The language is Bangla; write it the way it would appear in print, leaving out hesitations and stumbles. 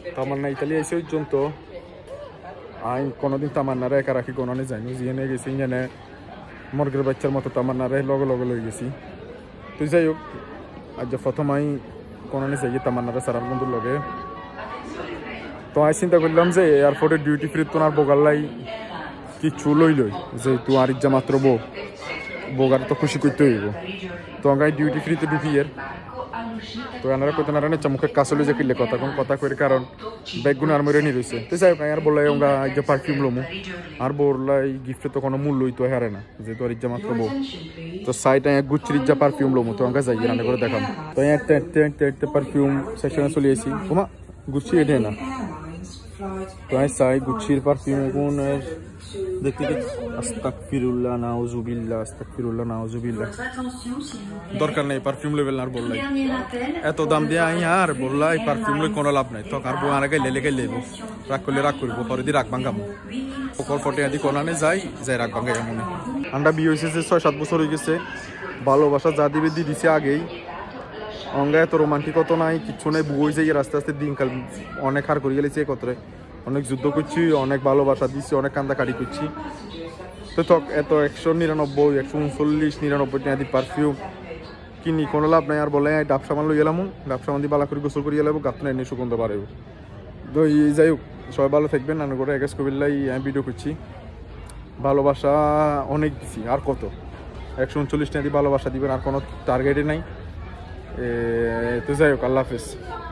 তামান্না ইতালি আইসে পর্যন্ত আইন কোনোদিন তামান্নারে একা রাখি কোনোনে যাইনি জিএনে গেছি ইঞ্জানে মর্গের বাচ্চার মতো তামান্নারে লগে লগে লই গেছি তুই যাই হোক আজ প্রথম আই কোনোনে যাই তামান্নারে সারার বন্ধুর লগে তো আমি চিন্তা করলাম যে এয়ারপোর্টের ডিউটি ফ্রি তোনার বোগাল্লাই কিছু লই যে তুই আর ইজ্জা মাত্র বোগার তো খুশি করতে হইব তো আমি ডিউটি ফ্রিতে ঢুকিয়ে তো এনারা কইতে না রানে চমকের কাছে যে কিলে কথা কোন কথা কইর কারণ ব্যাগগুলো আর মরে নি রইছে তো যাই আর বললাই আমরা যে পারফিউম লমু আর বললাই গিফটে তো কোনো মূল্যই তো হারে না যে তোর ইজ্জা মাত্র তো সাইডে এক গুচ্ছির ইজ্জা পারফিউম লমু তো আমরা যাই রান্না করে দেখাম তো একটা পারফিউম সেকশনে চলে আসি তোমা গুচ্ছি এটা না তো আমি চাই গুচ্ছির পারফিউম কোন দেখতে আস্তাগফিরুল্লাহ নাউজুবিল্লাহ দরকার নেই পারফিউম লেভেল আর বললাই এত দাম দিয়ে আই আর বললাই পারফিউম লই কোনো লাভ নাই তো আর বউ আরে গাইলে লেগাই লেবো রাগ করলে রাগ করবো পরে দিয়ে রাগ ভাঙ্গাম ওপর ফটে আদি কোনানে যাই রাগ ভাঙ্গাই মনে আমরা বিয়ে হয়েছে যে 6-7 বছর হয়ে গেছে ভালোবাসা যা দিবে দিয়ে দিছে আগেই অঙ্গা এত রোমান্টিকতা নাই কিচ্ছু নাই বই যাই আস্তে আস্তে দিনকাল অনেক হার করে গেলেছি একত্রে অনেক যুদ্ধ করছি অনেক ভালোবাসা দিচ্ছি অনেক কান্দাকাটি করছি তো এত 199 139 টাকা দিয়ে পারফিউম কিনি কোনো লাভ নাই আর বলে ডাব সামান লই গেলাম ডাব সামান দিয়ে বালা করে গোসল করে গেলাম গাতনে এনে সুগন্ধ বাড়াইব তো যাই হোক সবাই ভালো থাকবেন নানু করে এগেস কবিল্লাই আমি ভিডিও করছি ভালোবাসা অনেক দিছি আর কত 139 টাকা দিয়ে ভালোবাসা দিবেন আর কোনো টার্গেটই নাই তো যাই হোক আল্লাহ হাফেজ